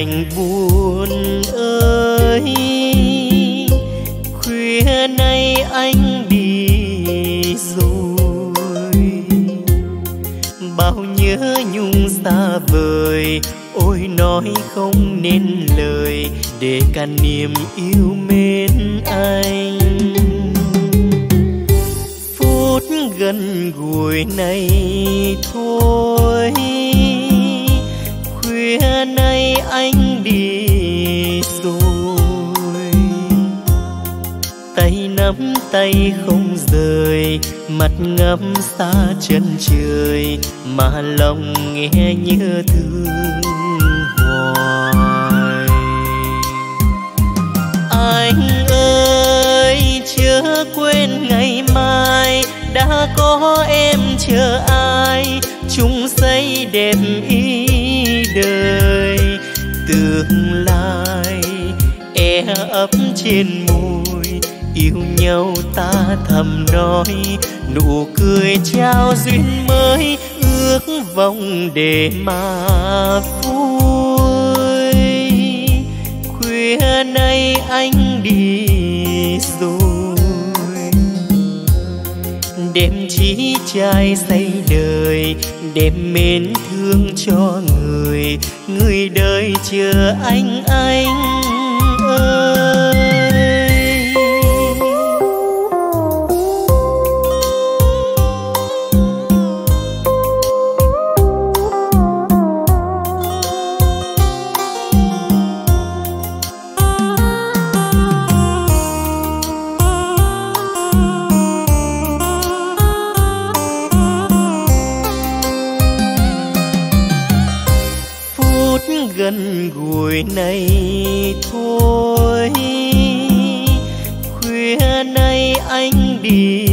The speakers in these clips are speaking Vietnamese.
đành buồn ơi. Khuya nay anh đi rồi, bao nhớ nhung xa vời, ôi nói không nên lời để cả niềm yêu mến anh. Phút gần gũi này thôi, khuya nay anh đi rồi, tay nắm tay không rời, mặt ngắm xa chân trời mà lòng nghe nhớ thương hoài. Anh ơi chớ quên ngày mai, đã có em chờ ai chung xây đẹp ý đời. Tương lai e ấp trên môi, yêu nhau ta thầm nói, nụ cười trao duyên mới, ước vọng để mà vui. Khuya nay anh đi rồi, đêm chí trai say đời, đêm mến thương cho người, người đời chờ anh ơi. Gần gũi này thôi, khuya nay anh đi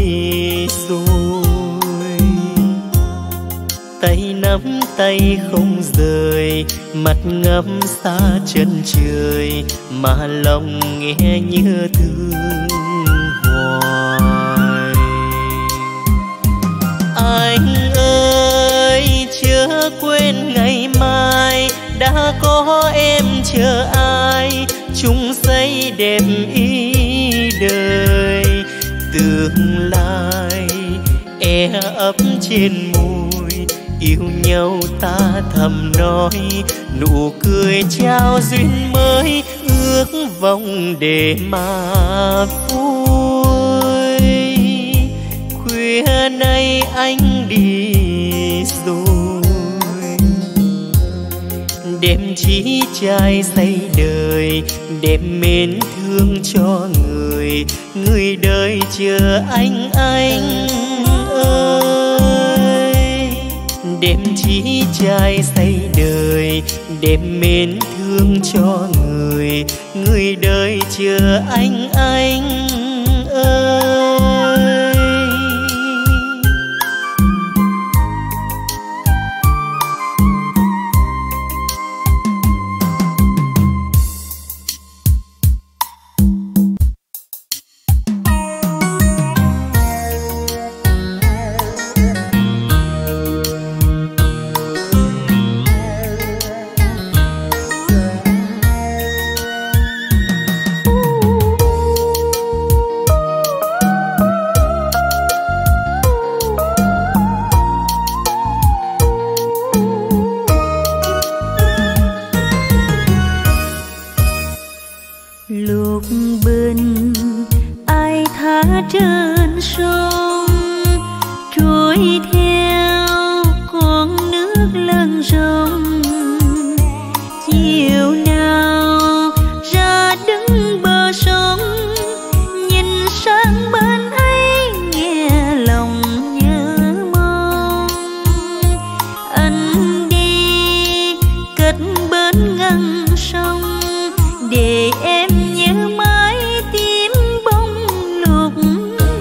rồi, tay nắm tay không rời, mặt ngắm xa chân trời mà lòng nghe nhớ thương hoài. Anh ơi chớ quên ngày mai, đã có em chờ ai chung xây đẹp ý đời. Tương lai e ấp trên môi, yêu nhau ta thầm nói, nụ cười trao duyên mới, ước vọng để mà vui. Khuya nay anh đi rồi, đêm chí trai say đời, đêm mến thương cho người, người đời chờ anh ơi. Đêm chí trai say đời, đêm mến thương cho người, người đời chờ anh ơi. để em nhớ mãi tim bông lục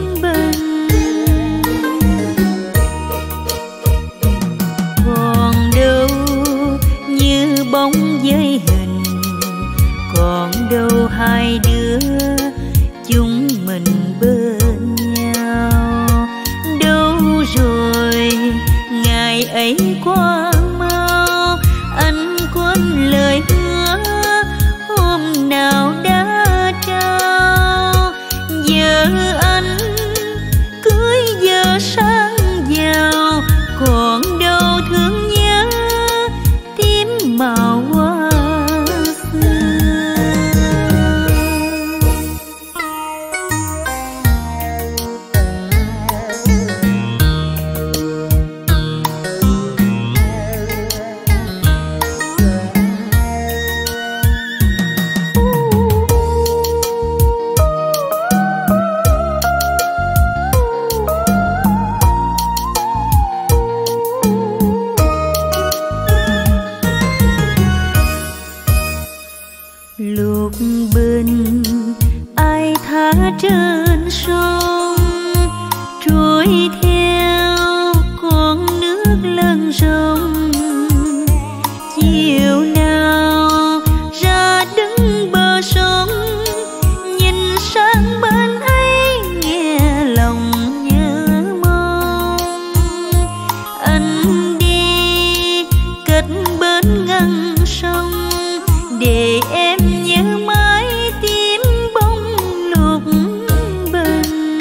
đá trên sông trôi theo con nước lân rộng. Chiều nào ra đứng bờ sông nhìn sang bên ấy nghe lòng nhớ mong. Anh đi kết bên ngăn sông để em nhớ mãi tim bông lục bình.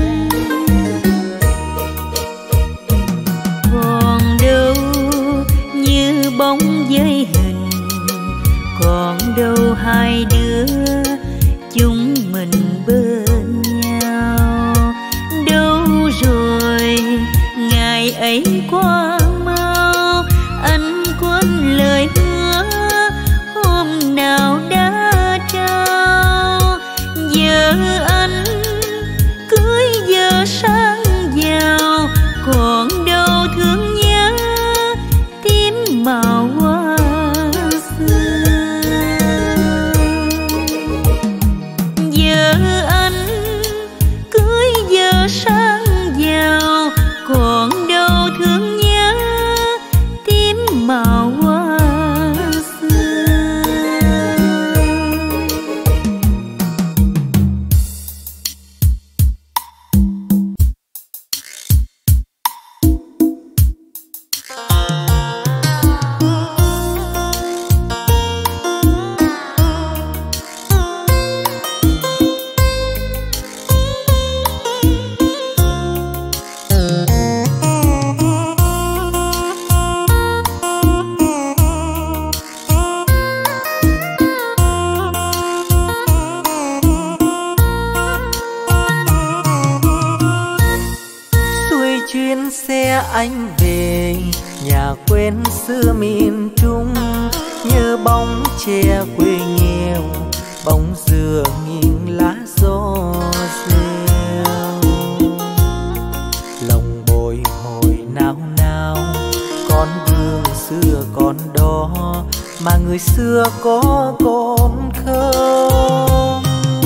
Còn đâu như bóng dây hình, còn đâu hai đứa chúng mình bên nhau. Đâu rồi ngày ấy qua mau, anh quên lời hứa hôm nào đã trao. Giờ anh cưới giờ sang giàu, còn đâu thương nhớ tím màu hoa xưa. Giờ anh cưới giờ sang giàu, còn đâu thương nhớ tím màu hoa xưa. chuyến xe anh về nhà quên xưa miền Trung, nhớ bóng tre quê nghèo, bóng dừa nghiêng lá gió reo. Lòng bồi hồi nao nao, con đường xưa còn đó mà người xưa có còn không?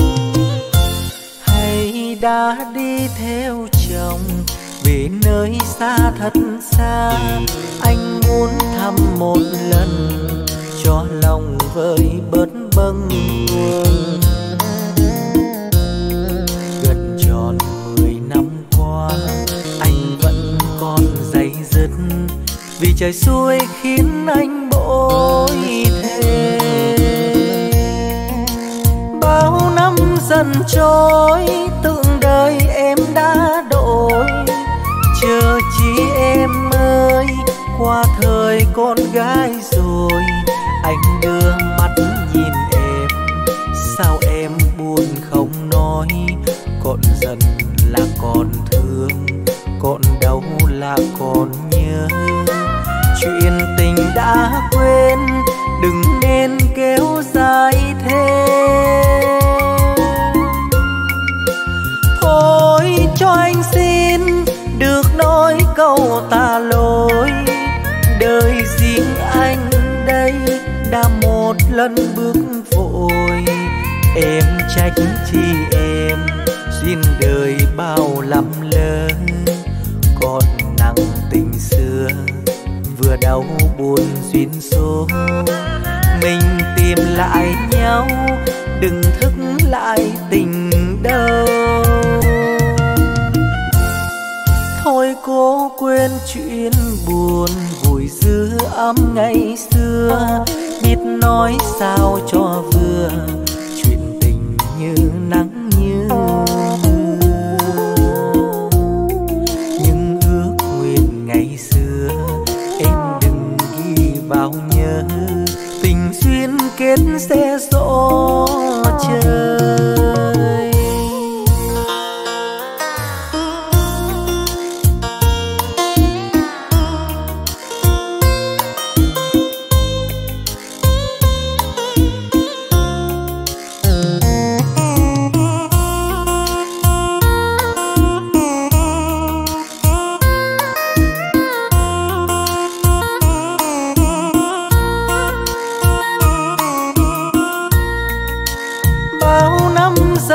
Hay đã đi theo chồng về nơi xa thật xa, anh muốn thăm một lần cho lòng vơi bớt bâng khuâng. Gần tròn 10 năm qua anh vẫn còn day dứt, vì trời xuôi khiến anh bội thề. Bao năm dần trôi tưởng đời em đã đổi, chờ chi em ơi qua thời con gái rồi. Anh đưa mắt nhìn em, sao em buồn không nói, còn giận là còn thương, còn đau là còn nhớ. Chuyện tình đã quên đừng nên kéo dài thêm. Thôi cho anh xin được nói câu tạ lỗi, đời riêng anh đây đã một lần bước vội. Em trách chi em duyên đời bao lắm lỡ, còn nặng tình xưa vừa đau buồn duyên số. Mình tìm lại nhau đừng thức lại tình đâu. Thôi cố quên chuyện buồn vùi dư ấm ngày xưa, biết nói sao cho vừa chuyện tình như nắng như mưa. Nhưng ước nguyện ngày xưa em đừng ghi vào nhớ, tình duyên kết sẽ rõ trời.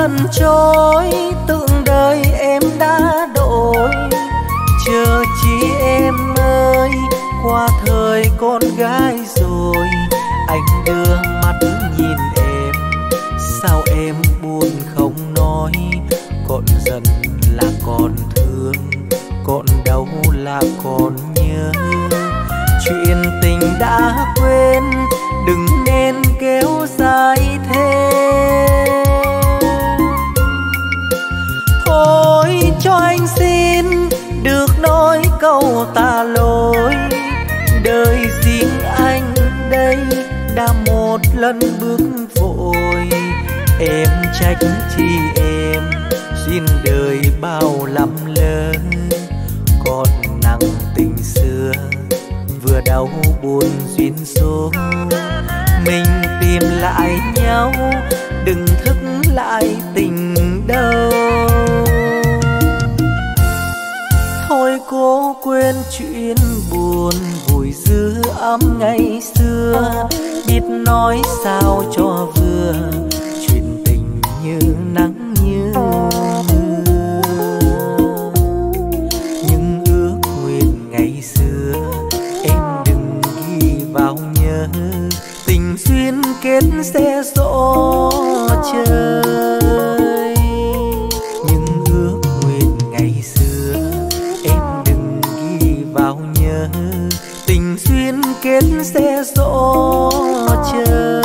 dần trôi, tưởng đời em đã đổi. Chờ chi em ơi, qua thời con gái rồi. Anh đưa mắt nhìn em, sao em buồn không nói. Còn giận là còn thương, còn đau là còn nhớ. Chuyện tình đã quên, đừng nên kéo dài thêm. Thôi cho anh xin được nói câu tạ lỗi. Đời riêng anh đây đã một lần bước vội. Em trách chi em, xin đời bao lắm lỡ. Còn nặng tình xưa, vừa đau buồn duyên số. Mình tìm lại nhau, đừng thức lại tình đâu. Thôi cố quên chuyện buồn, vùi dư ấm ngày xưa. Biết nói sao cho vừa, chuyện tình như nắng như mưa. Nhưng ước nguyện ngày xưa em đừng ghi vào nhớ. Tình duyên kết sẽ gió trời. Nhưng ước nguyện ngày xưa em đừng ghi vào nhớ. Tình duyên kết sẽ gió trời.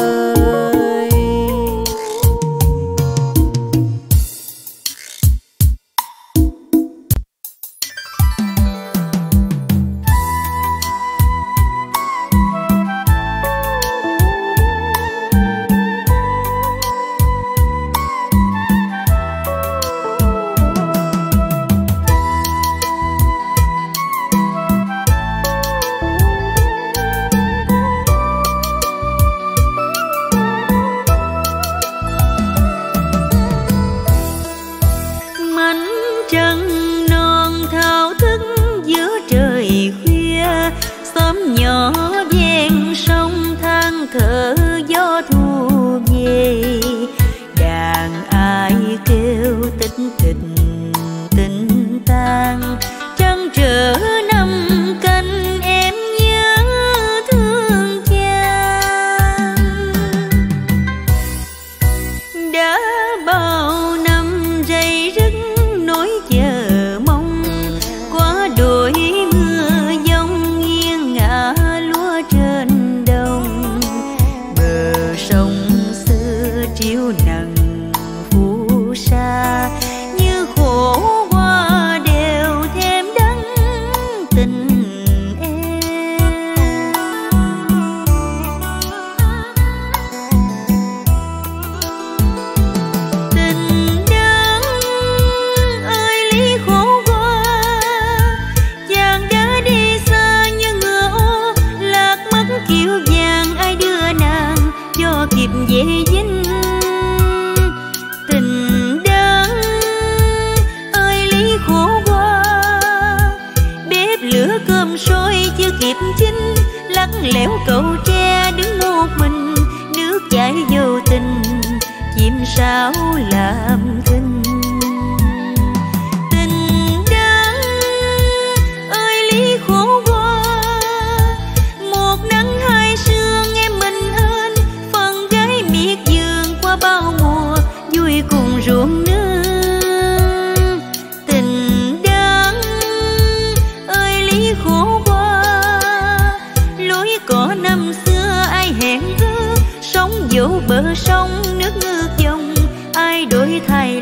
bờ sông nước ngược dòng ai đổi thay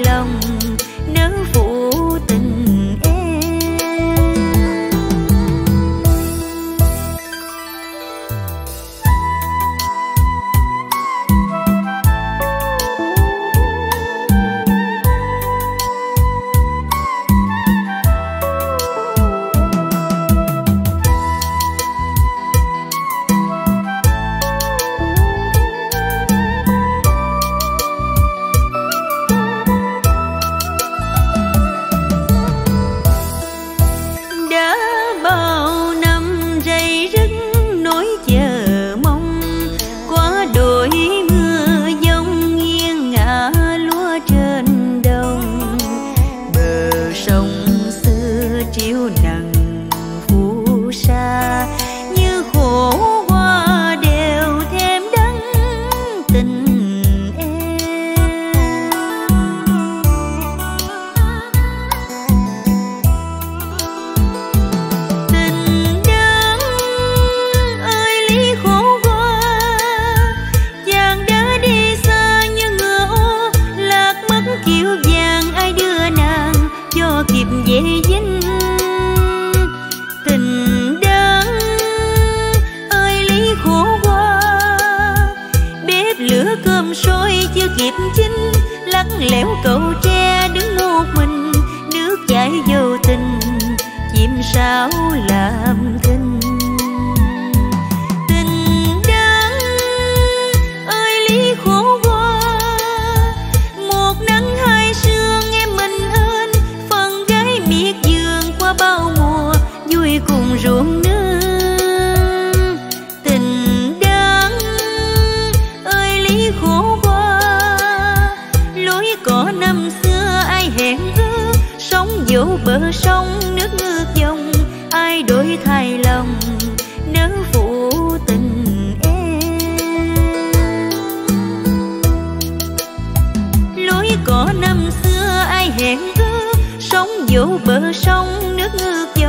lẻo cầu tre đứng một mình, nước chảy vô tình chim sáo làm thinh. Tình đắng ơi lý khổ qua, một nắng hai sương em mình hên, phần gái miệt vườn qua bao mùa vui cùng ruộng nương. Tình đắng ơi lý khổ qua, lối cỏ năm xưa ai hẹn ước, sống dỗ bờ sông nước ngược dòng, ai đổi thay lòng nỡ phụ tình em. Lối cỏ năm xưa ai hẹn ước, sống dỗ bờ sông nước ngược